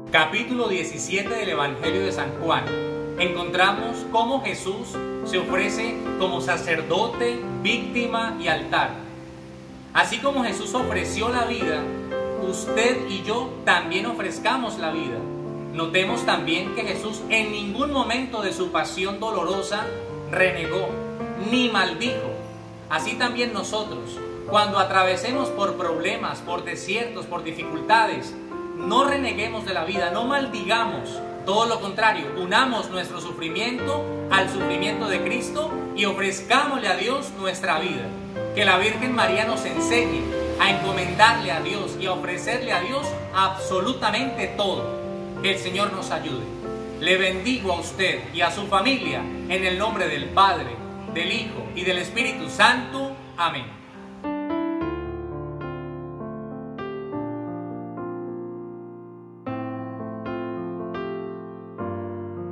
Capítulo 17 del Evangelio de San Juan. Encontramos cómo Jesús se ofrece como sacerdote, víctima y altar. Así como Jesús ofreció la vida, usted y yo también ofrezcamos la vida. Notemos también que Jesús en ningún momento de su pasión dolorosa renegó ni maldijo. Así también nosotros, cuando atravesemos por problemas, por desiertos, por dificultades, no reneguemos de la vida, no maldigamos. Todo lo contrario, unamos nuestro sufrimiento al sufrimiento de Cristo y ofrezcámosle a Dios nuestra vida. Que la Virgen María nos enseñe a encomendarle a Dios y a ofrecerle a Dios absolutamente todo. Que el Señor nos ayude. Le bendigo a usted y a su familia en el nombre del Padre, del Hijo y del Espíritu Santo. Amén.